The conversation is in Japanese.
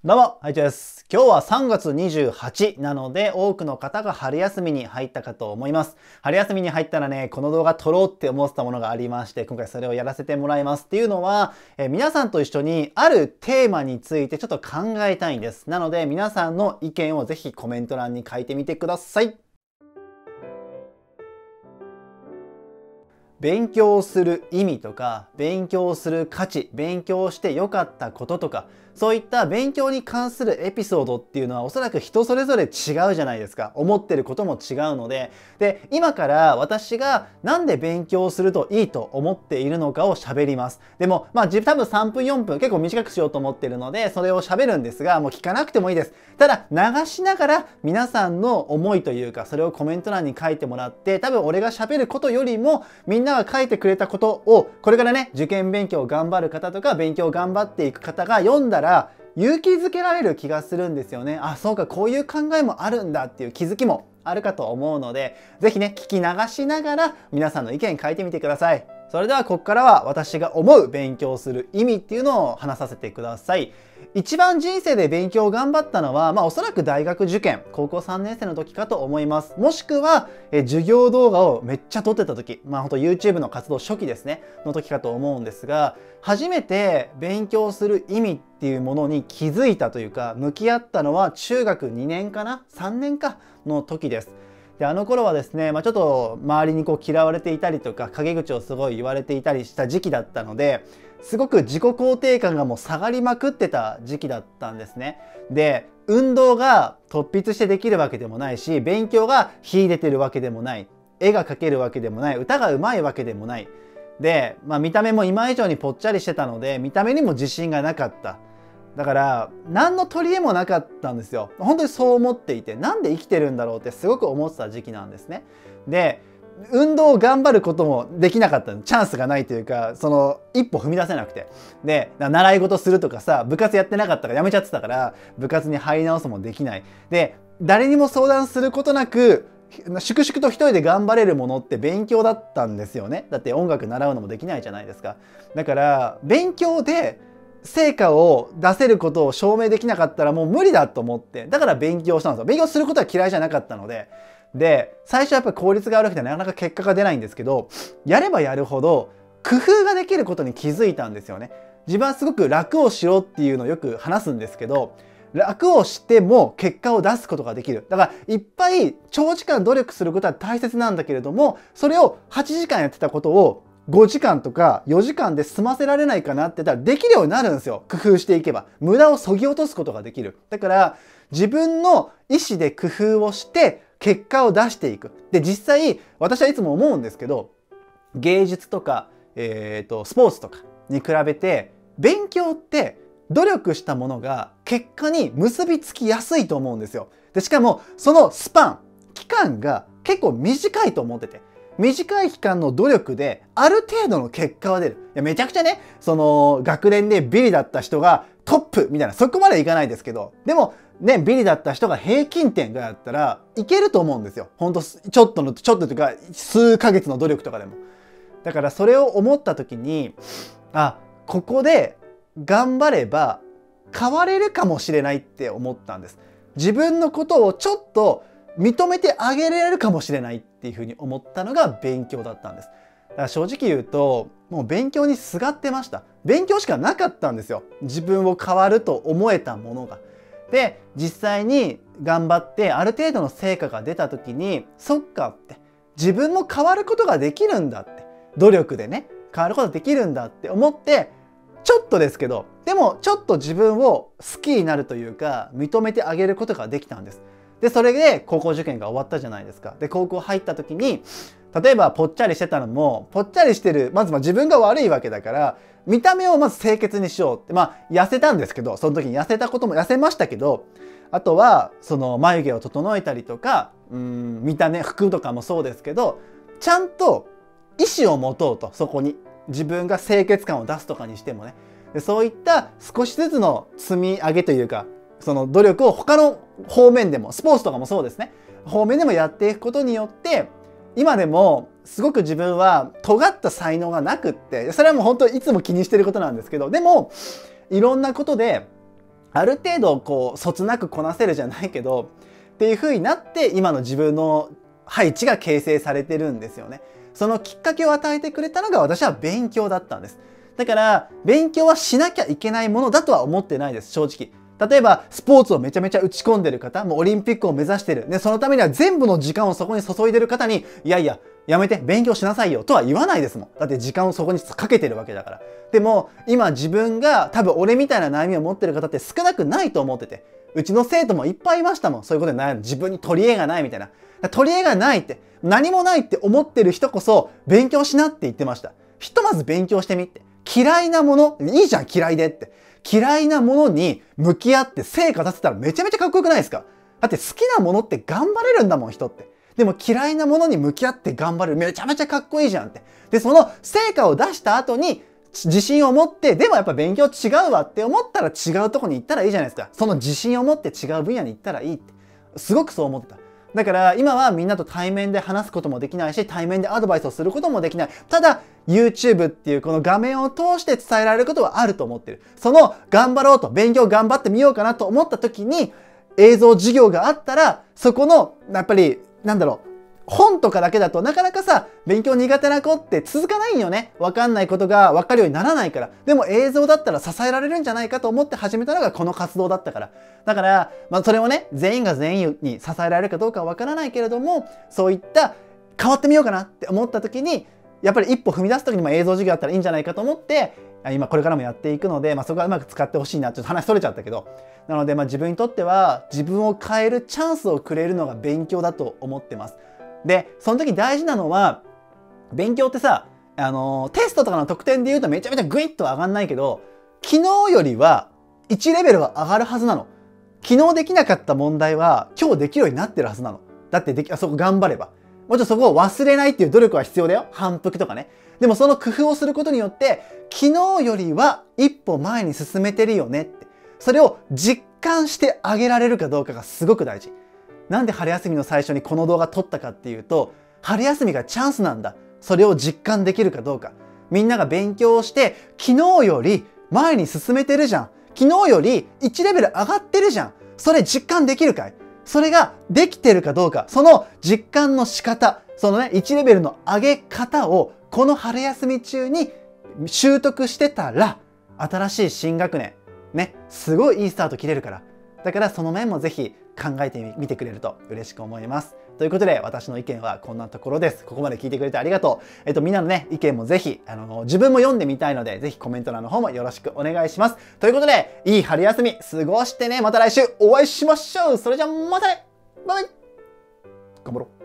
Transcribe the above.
どうも、はいちです。今日は3月28なので、多くの方が春休みに入ったかと思います。春休みに入ったらね、この動画撮ろうって思ってたものがありまして、今回それをやらせてもらいます。っていうのは、皆さんと一緒にあるテーマについてちょっと考えたいんです。なので、皆さんの意見をぜひコメント欄に書いてみてください。勉強する意味とか、勉強する価値、勉強して良かったこととか、そういった勉強に関するエピソードっていうのはおそらく人それぞれ違うじゃないですか。思ってることも違うので。で、今から私がなんで勉強するといいと思っているのかを喋ります。でも、多分3分4分結構短くしようと思ってるので、それを喋るんですが、もう聞かなくてもいいです。ただ、流しながら皆さんの思いというか、それをコメント欄に書いてもらって、多分俺が喋ることよりも、みんなが書いてくれたことを、これからね、受験勉強を頑張る方とか、勉強を頑張っていく方が読んだら、勇気づけられる気がするんですよね。あ、そうか、こういう考えもあるんだっていう気づきもあるかと思うので、ぜひね、聞き流しながら皆さんの意見書いてみてください。それではここからは私が思う勉強する意味っていうのを話させてください。一番人生で勉強を頑張ったのは、おそらく大学受験、高校3年生の時かと思います。もしくは、授業動画をめっちゃ撮ってた時、本当 YouTube の活動初期ですね、の時かと思うんですが、初めて勉強する意味っていうものに気づいたというか、向き合ったのは中学2年かな ?3 年かの時です。で、あの頃はですね、ちょっと周りに嫌われていたりとか、陰口をすごい言われていたりした時期だったので、すごく自己肯定感がもう下がりまくってた時期だったんですね。で、運動が突筆してできるわけでもないし、勉強が秀でてるわけでもない、絵が描けるわけでもない、歌が上手いわけでもない。で、見た目も今以上にぽっちゃりしてたので、見た目にも自信がなかった。だから何の取り柄もなかったんですよ。本当にそう思っていて、なんで生きてるんだろうってすごく思ってた時期なんですね。で、運動を頑張ることもできなかったの。チャンスがないというか、その一歩踏み出せなくて。で、習い事するとかさ、部活やってなかったからやめちゃってたから、部活に入り直すもできない。で、誰にも相談することなく、粛々と一人で頑張れるものって勉強だったんですよね。だって音楽習うのもできないじゃないですか。だから、勉強で成果を出せることを証明できなかったらもう無理だと思って、だから勉強したんですよ。勉強することは嫌いじゃなかったので。で、最初はやっぱり効率が悪くてなかなか結果が出ないんですけど、やればやるほど工夫ができることに気づいたんですよね。自分はすごく楽をしろっていうのをよく話すんですけど、楽をしても結果を出すことができる。だからいっぱい長時間努力することは大切なんだけれども、それを8時間やってたことを5時間とか4時間で済ませられないかなって言ったらできるようになるんですよ。工夫していけば。無駄を削ぎ落とすことができる。だから自分の意思で工夫をして結果を出していく。で、実際私はいつも思うんですけど、芸術とか、スポーツとかに比べて勉強って努力したものが結果に結びつきやすいと思うんですよ。で、しかもその期間が結構短いと思ってて。短い期間の努力である程度の結果は出る。いや、めちゃくちゃね、その学年でビリだった人がトップみたいな、そこまでいかないですけど、でもね、ビリだった人が平均点がやったらいけると思うんですよ。ほんと、ちょっとというか、数ヶ月の努力とかでも。だからそれを思った時に、あ、ここで頑張れば変われるかもしれないって思ったんです。自分のことをちょっと認めてあげられるかもしれないっていうふうに思ったのが勉強だったんです。だから正直言うと、もう勉強にすがってました。勉強しかなかったんですよ。自分を変わると思えたものが。で、実際に頑張ってある程度の成果が出た時に、そっかって、自分も変わることができるんだって。努力でね、変わることができるんだって思って、ちょっとですけど、でもちょっと自分を好きになるというか、認めてあげることができたんです。で、それで高校受験が終わったじゃないですか。で、高校入った時に、例えばぽっちゃりしてたのも、ぽっちゃりしてる、まず自分が悪いわけだから、見た目をまず清潔にしようって、痩せたんですけど、その時に痩せたことも痩せましたけど、あとは、その眉毛を整えたりとか、見た目、服とかもそうですけど、ちゃんと意思を持とうと、そこに。自分が清潔感を出すとかにしてもね。で、そういった少しずつの積み上げというか、その努力を他の方面でも、スポーツとかもそうですね、方面でもやっていくことによって、今でもすごく自分は尖った才能がなくって、それはもう本当いつも気にしてることなんですけど、でもいろんなことである程度こうそつなくこなせるじゃないけどっていう風になって今の自分の配置が形成されてるんですよね。そのきっかけを与えてくれたのが私は勉強だったんです。だから勉強はしなきゃいけないものだとは思ってないです、正直。例えばスポーツをめちゃめちゃ打ち込んでる方、もうオリンピックを目指してる、ね、そのためには全部の時間をそこに注いでる方に、いやいややめて勉強しなさいよとは言わないですもん。だって時間をそこにかけてるわけだから。でも今自分が多分俺みたいな悩みを持ってる方って少なくないと思ってて、うちの生徒もいっぱいいましたもん。そういうことで悩む、自分に取り柄がないみたいな。取り柄がないって、何もないって思ってる人こそ勉強しなって言ってました。ひとまず勉強してみって。嫌いなもの、いいじゃん嫌いでって。嫌いなものに向き合って成果出せたらめちゃめちゃかっこよくないですか？だって好きなものって頑張れるんだもん、人って。でも嫌いなものに向き合って頑張る。めちゃめちゃかっこいいじゃんって。で、その成果を出した後に自信を持って、でもやっぱ勉強違うわって思ったら違うとこに行ったらいいじゃないですか。その自信を持って違う分野に行ったらいいって。すごくそう思ってた。だから今はみんなと対面で話すこともできないし、対面でアドバイスをすることもできない。ただ YouTube っていうこの画面を通して伝えられることはあると思ってる。その頑張ろうと、勉強頑張ってみようかなと思った時に映像授業があったら、そこのやっぱり本とかだけだとなかなかさ、勉強苦手な子って続かないんよね。わかんないことがわかるようにならないから。でも映像だったら支えられるんじゃないかと思って始めたのがこの活動だったから。だから、それをね、全員が全員に支えられるかどうかはわからないけれども、そういった変わってみようかなって思った時に、やっぱり一歩踏み出す時にも映像授業あったらいいんじゃないかと思って、今これからもやっていくので、そこはうまく使ってほしいな。ちょっと話それちゃったけど。なので、自分にとっては自分を変えるチャンスをくれるのが勉強だと思ってます。で、その時大事なのは、勉強ってさ、テストとかの得点で言うとめちゃめちゃグイッと上がんないけど、昨日よりは1レベルは上がるはずなの。昨日できなかった問題は今日できるようになってるはずなの。だってそこ頑張れば。もちろんそこを忘れないっていう努力は必要だよ。反復とかね。でもその工夫をすることによって、昨日よりは一歩前に進めてるよねって。それを実感してあげられるかどうかがすごく大事。なんで春休みの最初にこの動画撮ったかっていうと、春休みがチャンスなんだ。それを実感できるかどうか。みんなが勉強して、昨日より前に進めてるじゃん。昨日より1レベル上がってるじゃん。それ実感できるかい？それができてるかどうか。その実感の仕方、そのね、1レベルの上げ方をこの春休み中に習得してたら、新しい新学年、ね、すごいいいスタート切れるから。だからその面もぜひ考えてみてくれると嬉しく思います。ということで私の意見はこんなところです。ここまで聞いてくれてありがとう。みんなのね、意見もぜひ、自分も読んでみたいので、ぜひコメント欄の方もよろしくお願いします。ということで、いい春休み過ごしてね。また来週お会いしましょう。それじゃまたね。バイバイ。頑張ろう。